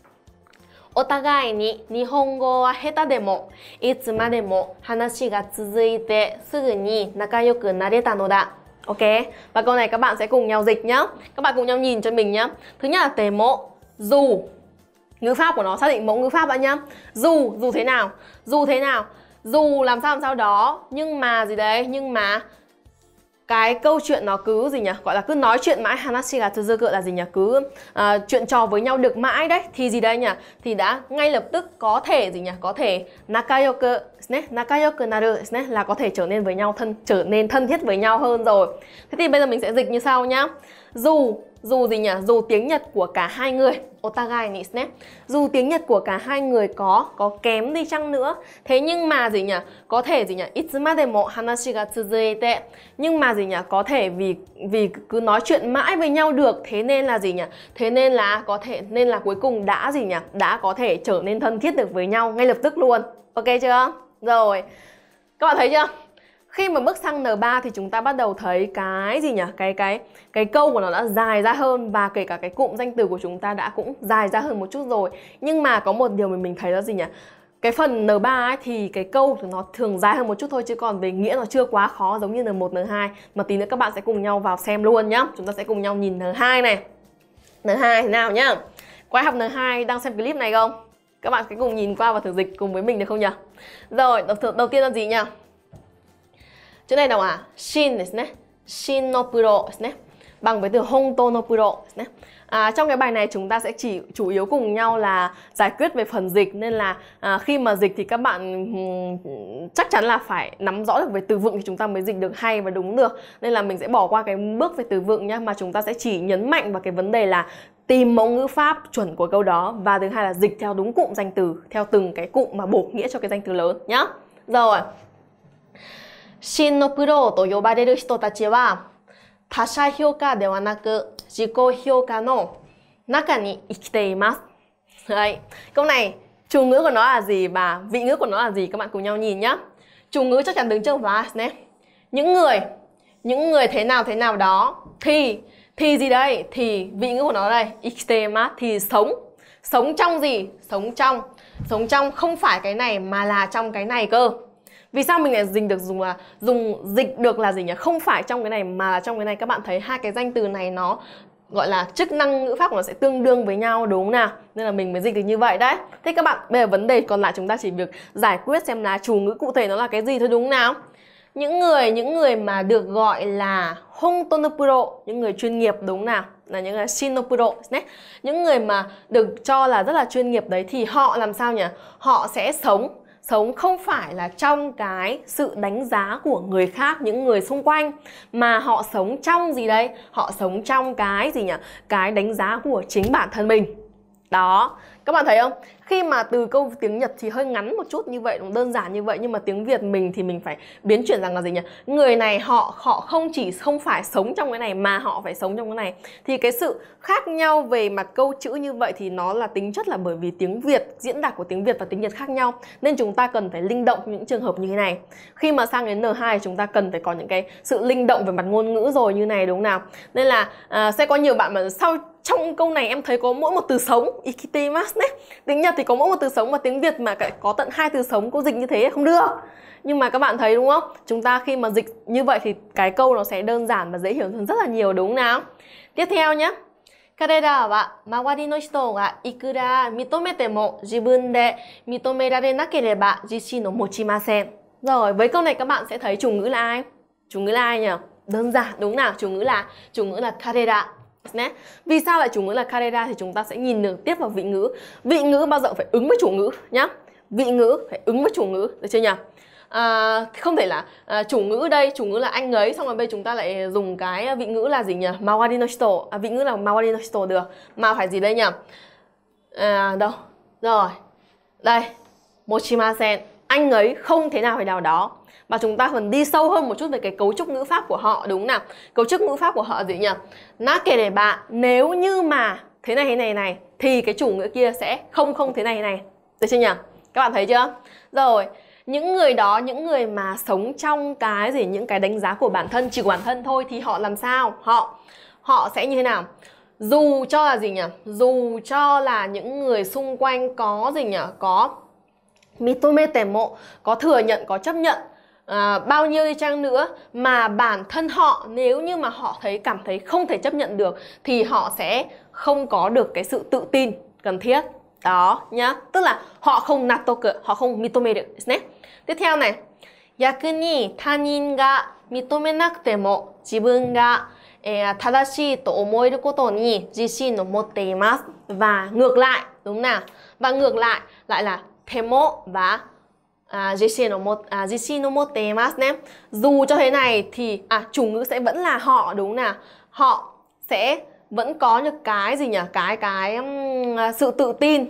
Otagai ni nihongo wa heta demo itsumademo hanashi ga tsuzuite sugu ni nakayoku nareta no da. Ok. Và câu này các bạn sẽ cùng nhau dịch nhá. Các bạn cùng nhau nhìn cho mình nhá. Thứ nhất là demo, dù. Ngữ pháp của nó xác định mẫu ngữ pháp bạn nhá. Dù, dù thế nào? Dù thế nào? Dù làm sao làm sao đó, nhưng mà gì đấy? Nhưng mà cái câu chuyện nó cứ gì nhỉ? Gọi là cứ nói chuyện mãi, hanashi ga tsuzuku là gì nhỉ? Cứ uh, chuyện trò với nhau được mãi đấy. Thì gì đây nhỉ? Thì đã ngay lập tức có thể gì nhỉ? Có thể nakayoku, nakayoku naru là có thể trở nên với nhau thân trở nên thân thiết với nhau hơn rồi. Thế thì bây giờ mình sẽ dịch như sau nhá. Dù, dù gì nhỉ? Dù tiếng Nhật của cả hai người, otagai ni desu ne. Dù tiếng Nhật của cả hai người có có kém đi chăng nữa, thế nhưng mà gì nhỉ? Có thể gì nhỉ? Itsumademo hanashi ga tsuzuite. Nhưng mà gì nhỉ? Có thể vì vì cứ nói chuyện mãi với nhau được, thế nên là gì nhỉ? Thế nên là có thể nên là cuối cùng đã gì nhỉ? Đã có thể trở nên thân thiết được với nhau ngay lập tức luôn. Ok chưa? Rồi. Các bạn thấy chưa? Khi mà bước sang N ba thì chúng ta bắt đầu thấy cái gì nhỉ? Cái cái cái câu của nó đã dài ra hơn và kể cả cái cụm danh từ của chúng ta đã cũng dài ra hơn một chút rồi. Nhưng mà có một điều mà mình thấy là gì nhỉ? Cái phần N ba ấy thì cái câu thì nó thường dài hơn một chút thôi, chứ còn về nghĩa nó chưa quá khó giống như N một, N hai. Mà tí nữa các bạn sẽ cùng nhau vào xem luôn nhá. Chúng ta sẽ cùng nhau nhìn N hai này. N hai thế nào nhá? Có ai học N hai đang xem clip này không? Các bạn sẽ cùng nhìn qua và thử dịch cùng với mình được không nhỉ? Rồi, đầu, đầu tiên là gì nhỉ? Chỗ này đọc à? Shin desu ne. Shin no puro desu ne. Bằng với từ honto no puro desu ne. À, trong cái bài này chúng ta sẽ chỉ chủ yếu cùng nhau là giải quyết về phần dịch, nên là à, khi mà dịch thì các bạn um, chắc chắn là phải nắm rõ được về từ vựng thì chúng ta mới dịch được hay và đúng được. Nên là mình sẽ bỏ qua cái bước về từ vựng nhá, mà chúng ta sẽ chỉ nhấn mạnh vào cái vấn đề là tìm mẫu ngữ pháp chuẩn của câu đó, và thứ hai là dịch theo đúng cụm danh từ, theo từng cái cụm mà bổ nghĩa cho cái danh từ lớn nhá. Rồi. Shin no puro to yobareru hito tachi wa tasha hyouka de wa naku jiko hyouka no naka ni ikite imasu. Đấy. Câu này chủ ngữ của nó là gì và vị ngữ của nó là gì, các bạn cùng nhau nhìn nhá. Chủ ngữ chắc chắn đứng trước was nhé. Những người, những người thế nào thế nào đó, thì thì gì đây? Thì vị ngữ của nó đây, ikitema, thì sống. Sống trong gì? Sống trong. Sống trong không phải cái này mà là trong cái này cơ. Vì sao mình lại dịch được dùng là dùng dịch được là gì nhỉ? Không phải trong cái này mà là trong cái này. Các bạn thấy hai cái danh từ này nó gọi là chức năng ngữ pháp của nó sẽ tương đương với nhau, đúng không nào? Nên là mình mới dịch được như vậy đấy. Thế các bạn, bây giờ vấn đề còn lại chúng ta chỉ việc giải quyết xem là chủ ngữ cụ thể nó là cái gì thôi, đúng không nào? Những người, những người mà được gọi là hontonopuro, những người chuyên nghiệp, đúng không nào? Là những người shinopuro, những người mà được cho là rất là chuyên nghiệp đấy, thì họ làm sao nhỉ? Họ sẽ sống Sống không phải là trong cái sự đánh giá của người khác, những người xung quanh, mà họ sống trong gì đây? Họ sống trong cái gì nhỉ? Cái đánh giá của chính bản thân mình. Đó, các bạn thấy không? Khi mà từ câu tiếng Nhật thì hơi ngắn một chút như vậy, nó đơn giản như vậy, nhưng mà tiếng Việt mình thì mình phải biến chuyển rằng là gì nhỉ? Người này họ họ không chỉ không phải sống trong cái này mà họ phải sống trong cái này. Thì cái sự khác nhau về mặt câu chữ như vậy thì nó là tính chất là bởi vì tiếng Việt, diễn đạt của tiếng Việt và tiếng Nhật khác nhau, nên chúng ta cần phải linh động những trường hợp như thế này. Khi mà sang đến N hai chúng ta cần phải có những cái sự linh động về mặt ngôn ngữ rồi như này, đúng không nào? Nên là à, sẽ có nhiều bạn mà sau trong câu này em thấy có mỗi một từ sống, ikitemasu đấy. Tiếng Nhật thì có mỗi một từ sống, và tiếng Việt mà có tận hai từ sống, cô dịch như thế không được. Nhưng mà các bạn thấy đúng không? Chúng ta khi mà dịch như vậy thì cái câu nó sẽ đơn giản và dễ hiểu hơn rất là nhiều, đúng không nào? Tiếp theo nhé. Karera wa mawari no hito ga ikura mitomete mo jibun de mitomerare nakereba jishin no mochimasen. Rồi, với câu này các bạn sẽ thấy chủ ngữ là ai? Chủ ngữ là ai nhỉ? Đơn giản, đúng nào? Chủ ngữ là chủ ngữ là karera. Vì sao lại chủ ngữ là karera thì chúng ta sẽ nhìn được tiếp vào vị ngữ. Vị ngữ bao giờ phải ứng với chủ ngữ nhá. Vị ngữ phải ứng với chủ ngữ, được chưa nhỉ? À, không thể là à, chủ ngữ đây, chủ ngữ là anh ấy, xong rồi bây chúng ta lại dùng cái vị ngữ là gì nhỉ? Mawari no hito, à, vị ngữ là mawari no hito được. Mà phải gì đây nhỉ? À, đâu? Rồi. Đây. Mochimasen. Anh ấy không thế nào phải nào đó. Và chúng ta còn đi sâu hơn một chút về cái cấu trúc ngữ pháp của họ, đúng nào? Cấu trúc ngữ pháp của họ gì nhỉ? Nakereba, nếu như mà thế này thế này này thì cái chủ ngữ kia sẽ không không thế này thế này. Được chưa nhỉ? Các bạn thấy chưa? Rồi, những người đó, những người mà sống trong cái gì, những cái đánh giá của bản thân, chỉ của bản thân thôi, thì họ làm sao? Họ họ sẽ như thế nào? Dù cho là gì nhỉ? Dù cho là những người xung quanh có gì nhỉ? Có mitomete mo, có thừa nhận, có chấp nhận à, bao nhiêu đi chăng nữa, mà bản thân họ nếu như mà họ thấy cảm thấy không thể chấp nhận được thì họ sẽ không có được cái sự tự tin cần thiết. Đó nhá, tức là họ không natoku, họ không mitomeru. Tiếp theo này, yaku ni tanin ga mitomenakute mo jibun ga tadashii to omoeru koto ni jishin no motte imasu. Và ngược lại, đúng nào? Và ngược lại lại là temo và à, jishin no motte à, jishin no motte imasu nhé. Dù cho thế này thì à, chủ ngữ sẽ vẫn là họ, đúng nào? Họ sẽ vẫn có những cái gì nhỉ? Cái cái um, sự tự tin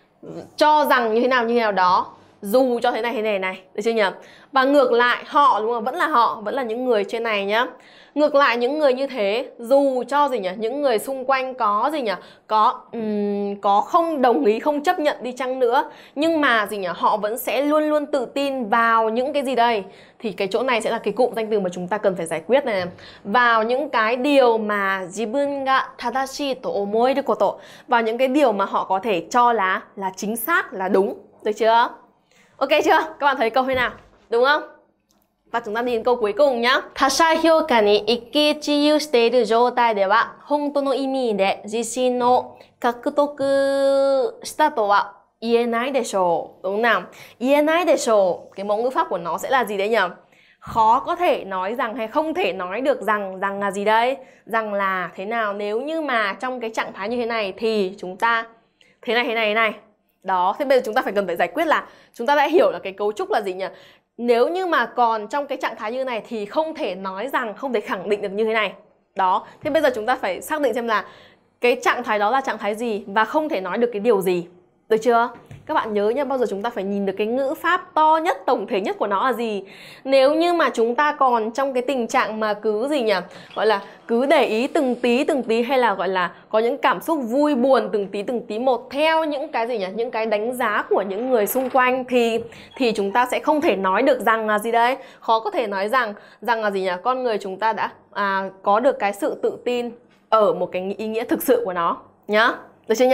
cho rằng như thế nào như thế nào đó, dù cho thế này thế này này, được chưa nhỉ? Và ngược lại họ, đúng không? Vẫn là họ, vẫn là những người trên này nhá. Ngược lại những người như thế, dù cho gì nhỉ? Những người xung quanh có gì nhỉ? Có um, có không đồng ý, không chấp nhận đi chăng nữa, nhưng mà gì nhỉ? Họ vẫn sẽ luôn luôn tự tin vào những cái gì đây? Thì cái chỗ này sẽ là cái cụm danh từ mà chúng ta cần phải giải quyết này. Vào những cái điều mà jibun ga tadashii to omoeru koto, vào những cái điều mà họ có thể cho là là chính xác, là đúng. Được chưa? Ok chưa? Các bạn thấy câu thế nào? Đúng không? Và chúng ta đi đến câu cuối cùng nhá. Tasha hyouka ni ikkichiyu shiteiru joutai de wa honto no imi de jishin no kakutoku shita to wa ienai deshou. Đúng không nào? Ienai deshou, cái mẫu ngữ pháp của nó sẽ là gì đấy nhỉ? Khó có thể nói rằng hay không thể nói được rằng, rằng là gì đây? Rằng là thế nào nếu như mà trong cái trạng thái như thế này thì chúng ta thế này thế này thế này. Đó, thế bây giờ chúng ta phải cần phải giải quyết là chúng ta đã hiểu là cái cấu trúc là gì nhỉ? Nếu như mà còn trong cái trạng thái như này thì không thể nói rằng, không thể khẳng định được như thế này. Đó, thế bây giờ chúng ta phải xác định xem là cái trạng thái đó là trạng thái gì và không thể nói được cái điều gì. Được chưa? Các bạn nhớ nhá, bao giờ chúng ta phải nhìn được cái ngữ pháp to nhất, tổng thể nhất của nó là gì. Nếu như mà chúng ta còn trong cái tình trạng mà cứ gì nhỉ, gọi là cứ để ý từng tí từng tí, hay là gọi là có những cảm xúc vui buồn từng tí từng tí một theo những cái gì nhỉ, những cái đánh giá của những người xung quanh, thì thì chúng ta sẽ không thể nói được rằng là gì đấy, khó có thể nói rằng rằng là gì nhỉ, con người chúng ta đã à, có được cái sự tự tin ở một cái ý nghĩa thực sự của nó nhá. Được chưa nhỉ?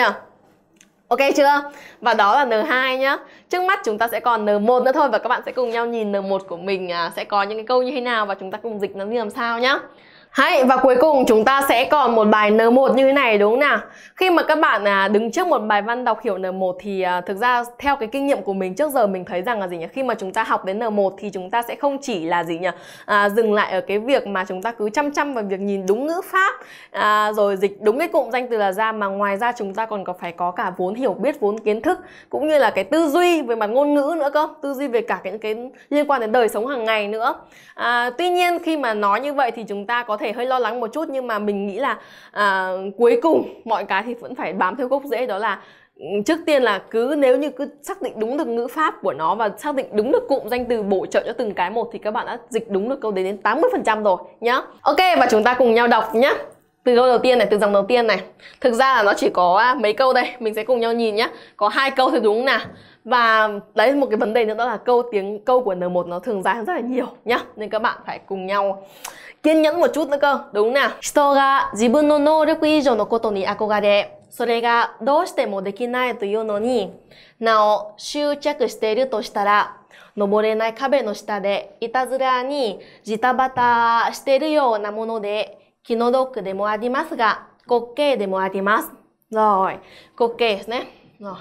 Ok chưa? Và đó là N hai nhá. Trước mắt chúng ta sẽ còn N một nữa thôi, và các bạn sẽ cùng nhau nhìn N một của mình à, sẽ có những cái câu như thế nào và chúng ta cùng dịch nó như làm sao nhá. Hay, và cuối cùng chúng ta sẽ còn một bài N một như thế này, đúng không nào? Khi mà các bạn à, đứng trước một bài văn đọc hiểu N một thì à, thực ra theo cái kinh nghiệm của mình trước giờ mình thấy rằng là gì nhỉ? Khi mà chúng ta học đến N một thì chúng ta sẽ không chỉ là gì nhỉ? À, dừng lại ở cái việc mà chúng ta cứ chăm chăm vào việc nhìn đúng ngữ pháp à, rồi dịch đúng cái cụm danh từ là ra, mà ngoài ra chúng ta còn có phải có cả vốn hiểu biết, vốn kiến thức, cũng như là cái tư duy về mặt ngôn ngữ nữa cơ, tư duy về cả những cái liên quan đến đời sống hàng ngày nữa. À, tuy nhiên khi mà nói như vậy thì chúng ta có thể hơi lo lắng một chút, nhưng mà mình nghĩ là à, cuối cùng mọi cái thì vẫn phải bám theo gốc rễ, đó là trước tiên là cứ nếu như cứ xác định đúng được ngữ pháp của nó và xác định đúng được cụm danh từ bổ trợ cho từng cái một thì các bạn đã dịch đúng được câu đấy đến tám mươi phần trăm rồi nhá. Ok, và chúng ta cùng nhau đọc nhá. Từ câu đầu tiên này, từ dòng đầu tiên này. Thực ra là nó chỉ có mấy câu đây, mình sẽ cùng nhau nhìn nhá. Có hai câu thì đúng nào. Và đấy, một cái vấn đề nữa đó là câu tiếng câu của N một nó thường dài hơn rất là nhiều nhá. Nên các bạn phải cùng nhau kiên nhẫn một chút nữa cơ, đúng nào? 人が自分の能力以上のことに憧れ、それがどうしてもできないというのに、なお執着しているとしたら、登れない壁の下でいたずらにジタバタしているようなもので、気の毒でもありますが、滑稽でもあります。rồi, 滑稽ですね。rồi.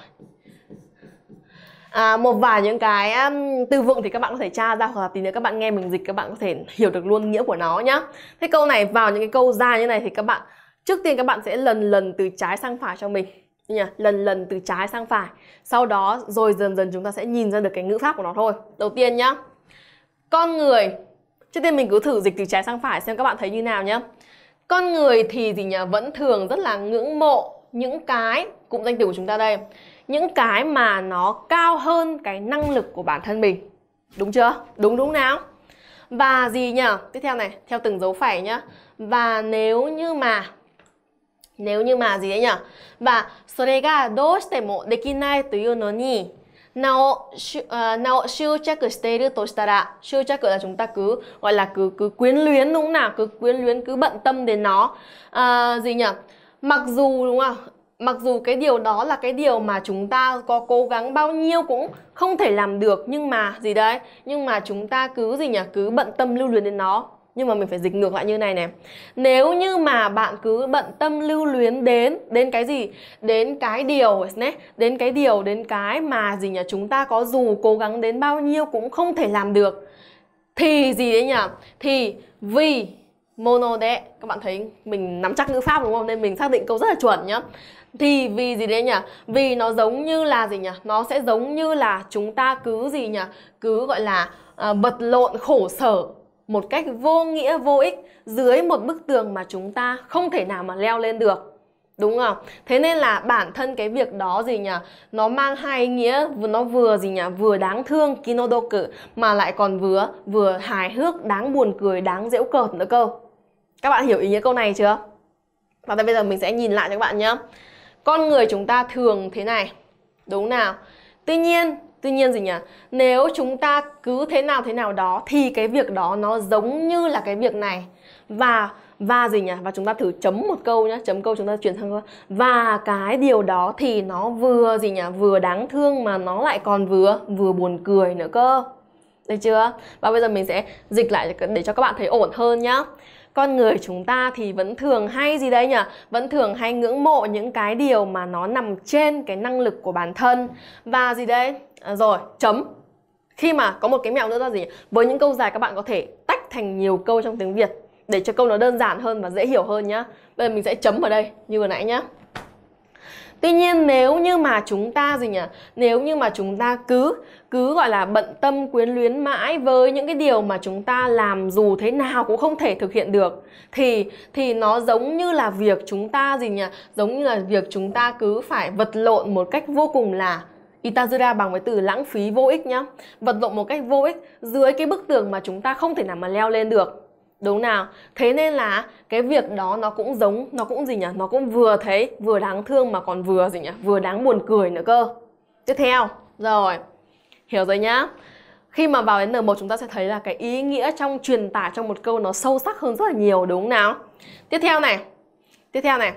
À, một vài những cái um, từ vựng thì các bạn có thể tra ra, hoặc là tí nữa các bạn nghe mình dịch các bạn có thể hiểu được luôn nghĩa của nó nhá. Thế câu này vào những cái câu dài như này thì các bạn trước tiên các bạn sẽ lần lần từ trái sang phải cho mình nhỉ? Lần lần từ trái sang phải. Sau đó rồi dần dần chúng ta sẽ nhìn ra được cái ngữ pháp của nó thôi. Đầu tiên nhá, con người. Trước tiên mình cứ thử dịch từ trái sang phải xem các bạn thấy như nào nhá. Con người thì gì nhỉ? Vẫn thường rất là ngưỡng mộ những cái cụm danh từ của chúng ta đây, những cái mà nó cao hơn cái năng lực của bản thân mình. Đúng chưa? Đúng đúng nào? Và gì nhỉ? Tiếp theo này, theo từng dấu phẩy nhá. Và nếu như mà Nếu như mà gì đấy nhỉ? Và それがどうしてもできないというのになお執着しているとしたら、執着là chúng ta cứ gọi là cứ cứ quyến luyến, đúng không nào? Cứ quyến luyến, cứ bận tâm đến nó. À, gì nhỉ? Mặc dù, đúng không? Mặc dù cái điều đó là cái điều mà chúng ta có cố gắng bao nhiêu cũng không thể làm được, nhưng mà gì đấy? Nhưng mà chúng ta cứ gì nhỉ? Cứ bận tâm lưu luyến đến nó. Nhưng mà mình phải dịch ngược lại như này này. Nếu như mà bạn cứ bận tâm lưu luyến đến Đến cái gì? Đến cái điều Đến cái điều, đến cái mà gì nhỉ? Chúng ta có dù cố gắng đến bao nhiêu cũng không thể làm được, thì gì đấy nhỉ? Thì vì mono de, các bạn thấy mình nắm chắc ngữ pháp đúng không? Nên mình xác định câu rất là chuẩn nhá. Thì vì gì đấy nhỉ? Vì nó giống như là gì nhỉ? Nó sẽ giống như là chúng ta cứ gì nhỉ? Cứ gọi là uh, vật lộn khổ sở một cách vô nghĩa vô ích dưới một bức tường mà chúng ta không thể nào mà leo lên được. Đúng không? Thế nên là bản thân cái việc đó gì nhỉ? Nó mang hai ý nghĩa, nó vừa gì nhỉ? Vừa đáng thương, kinodoku, mà lại còn vừa vừa hài hước, đáng buồn cười, đáng giễu cợt nữa cơ. Các bạn hiểu ý nghĩa câu này chưa? Và bây giờ mình sẽ nhìn lại cho các bạn nhé. Con người chúng ta thường thế này, đúng nào? Tuy nhiên, tuy nhiên gì nhỉ? Nếu chúng ta cứ thế nào thế nào đó thì cái việc đó nó giống như là cái việc này. Và và gì nhỉ? Và chúng ta thử chấm một câu nhé, chấm câu chúng ta chuyển sang câu. Và cái điều đó thì nó vừa gì nhỉ? Vừa đáng thương mà nó lại còn vừa vừa buồn cười nữa cơ. Được chưa? Và bây giờ mình sẽ dịch lại để cho các bạn thấy ổn hơn nhá. Con người chúng ta thì vẫn thường hay gì đấy nhỉ? Vẫn thường hay ngưỡng mộ những cái điều mà nó nằm trên cái năng lực của bản thân. Và gì đấy? À, rồi, chấm. Khi mà có một cái mẹo nữa là gì? Với những câu dài các bạn có thể tách thành nhiều câu trong tiếng Việt để cho câu nó đơn giản hơn và dễ hiểu hơn nhá. Bây giờ mình sẽ chấm ở đây như vừa nãy nhá. Tuy nhiên nếu như mà chúng ta gì nhỉ? Nếu như mà chúng ta cứ cứ gọi là bận tâm quyến luyến mãi với những cái điều mà chúng ta làm dù thế nào cũng không thể thực hiện được thì thì nó giống như là việc chúng ta gì nhỉ? Giống như là việc chúng ta cứ phải vật lộn một cách vô cùng là itazura, bằng với từ lãng phí, vô ích nhá. Vật lộn một cách vô ích dưới cái bức tường mà chúng ta không thể nào mà leo lên được. Đúng nào? Thế nên là cái việc đó nó cũng giống, nó cũng gì nhỉ? Nó cũng vừa thấy, vừa đáng thương mà còn vừa gì nhỉ? Vừa đáng buồn cười nữa cơ. Tiếp theo, rồi, hiểu rồi nhá. Khi mà vào đến N một chúng ta sẽ thấy là cái ý nghĩa trong truyền tải trong một câu nó sâu sắc hơn rất là nhiều, đúng nào? Tiếp theo này, tiếp theo này.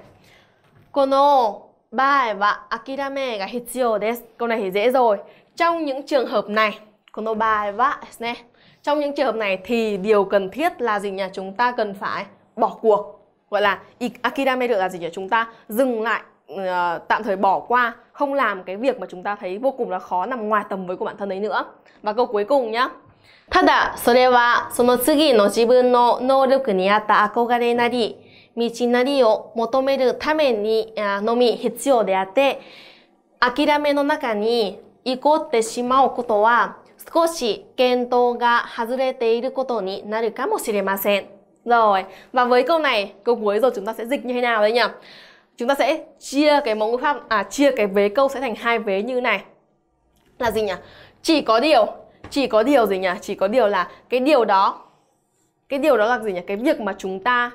Kono bae wa akirame ga hitsuyou desu. Câu này thì dễ rồi. Trong những trường hợp này, kono bae wa desu ne. Trong những trường hợp này thì điều cần thiết là gì nhỉ? Chúng ta cần phải bỏ cuộc. Gọi là akirame được là gì nhỉ? Chúng ta dừng lại, uh, tạm thời bỏ qua, không làm cái việc mà chúng ta thấy vô cùng là khó, nằm ngoài tầm với của bản thân ấy nữa. Và câu cuối cùng nhá. Tada, sore wa sono tsugi no jibun no nouryuku ni atta akogare nari, michi nari o motomeru tame ni nomi hitsuyou de atte, akirame no naka ni ikotte shimau koto wa少し見当が外れていることになるかもしれません. Rồi, và với câu này, câu cuối rồi chúng ta sẽ dịch như thế nào đấy nhỉ? Chúng ta sẽ chia cái mẫu ngữ pháp, à chia cái vế câu sẽ thành hai vế như này. Là gì nhỉ? Chỉ có điều, chỉ có điều gì nhỉ? Chỉ có điều là cái điều đó, cái điều đó là gì nhỉ? Cái việc mà chúng ta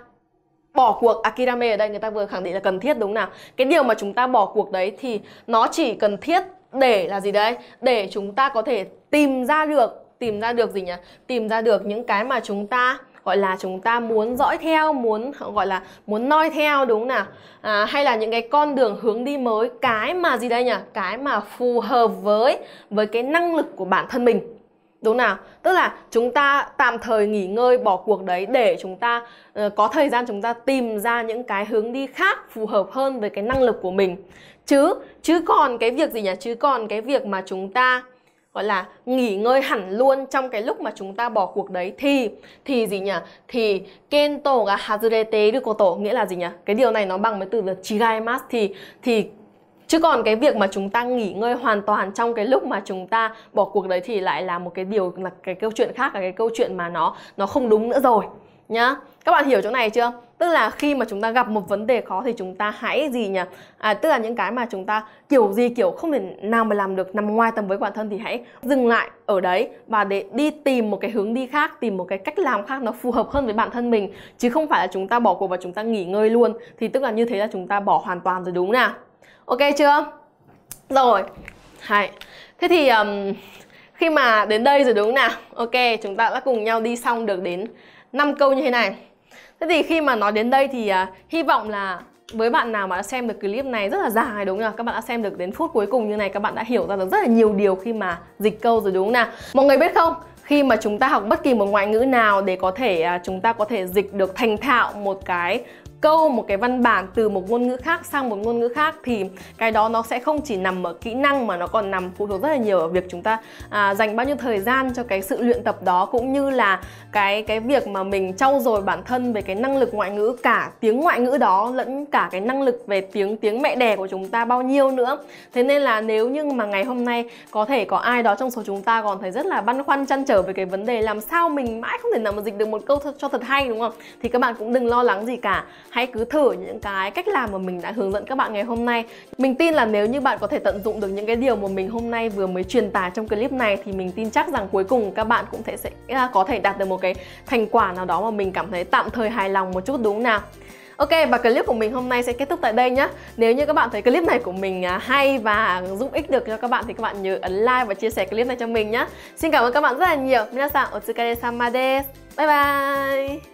bỏ cuộc, akirame ở đây người ta vừa khẳng định là cần thiết, đúng nào? Cái điều mà chúng ta bỏ cuộc đấy thì nó chỉ cần thiết để là gì đấy? Để chúng ta có thể tìm ra được, tìm ra được gì nhỉ? Tìm ra được những cái mà chúng ta gọi là chúng ta muốn dõi theo, muốn gọi là muốn noi theo, đúng nào? À, hay là những cái con đường hướng đi mới, cái mà gì đây nhỉ? Cái mà phù hợp với với cái năng lực của bản thân mình. Đúng nào? Tức là chúng ta tạm thời nghỉ ngơi, bỏ cuộc đấy để chúng ta uh, có thời gian chúng ta tìm ra những cái hướng đi khác phù hợp hơn với cái năng lực của mình. Chứ chứ còn cái việc gì nhỉ? Chứ còn cái việc mà chúng ta gọi là nghỉ ngơi hẳn luôn trong cái lúc mà chúng ta bỏ cuộc đấy thì thì gì nhỉ? Thì kento ga hazurete iru koto, nghĩa là gì nhỉ? Cái điều này nó bằng với từ là chigaimasu, thì thì chứ còn cái việc mà chúng ta nghỉ ngơi hoàn toàn trong cái lúc mà chúng ta bỏ cuộc đấy thì lại là một cái điều, là cái câu chuyện khác, là cái câu chuyện mà nó nó không đúng nữa rồi nhá. Các bạn hiểu chỗ này chưa? Tức là khi mà chúng ta gặp một vấn đề khó thì chúng ta hãy gì nhỉ? À, tức là những cái mà chúng ta kiểu gì kiểu không thể nào mà làm được, nằm ngoài tầm với bản thân thì hãy dừng lại ở đấy và để đi tìm một cái hướng đi khác, tìm một cái cách làm khác nó phù hợp hơn với bản thân mình, chứ không phải là chúng ta bỏ cuộc và chúng ta nghỉ ngơi luôn. Thì tức là như thế là chúng ta bỏ hoàn toàn rồi, đúng nào? Ok chưa? Rồi. Hay. Thế thì um, khi mà đến đây rồi, đúng nào? Ok, chúng ta đã cùng nhau đi xong được đến năm câu như thế này. Thế thì khi mà nói đến đây thì uh, hy vọng là với bạn nào mà đã xem được clip này rất là dài, đúng không? Các bạn đã xem được đến phút cuối cùng như này, các bạn đã hiểu ra được rất là nhiều điều khi mà dịch câu rồi, đúng không nào? Mọi người biết không? Khi mà chúng ta học bất kỳ một ngoại ngữ nào để có thể uh, chúng ta có thể dịch được thành thạo một cái câu, một cái văn bản từ một ngôn ngữ khác sang một ngôn ngữ khác thì cái đó nó sẽ không chỉ nằm ở kỹ năng mà nó còn nằm phụ thuộc rất là nhiều ở việc chúng ta à, dành bao nhiêu thời gian cho cái sự luyện tập đó, cũng như là cái cái việc mà mình trau dồi bản thân về cái năng lực ngoại ngữ, cả tiếng ngoại ngữ đó lẫn cả cái năng lực về tiếng tiếng mẹ đẻ của chúng ta bao nhiêu nữa. Thế nên là nếu như mà ngày hôm nay có thể có ai đó trong số chúng ta còn thấy rất là băn khoăn trăn trở về cái vấn đề làm sao mình mãi không thể nào mà dịch được một câu cho thật hay, đúng không? Thì các bạn cũng đừng lo lắng gì cả. Hãy cứ thử những cái cách làm mà mình đã hướng dẫn các bạn ngày hôm nay. Mình tin là nếu như bạn có thể tận dụng được những cái điều mà mình hôm nay vừa mới truyền tải trong clip này thì mình tin chắc rằng cuối cùng các bạn cũng thể sẽ có thể đạt được một cái thành quả nào đó mà mình cảm thấy tạm thời hài lòng một chút, đúng không nào? Ok, và clip của mình hôm nay sẽ kết thúc tại đây nhé. Nếu như các bạn thấy clip này của mình hay và giúp ích được cho các bạn thì các bạn nhớ ấn like và chia sẻ clip này cho mình nhé. Xin cảm ơn các bạn rất là nhiều. Minasan, otsukare-sama desu. Bye bye.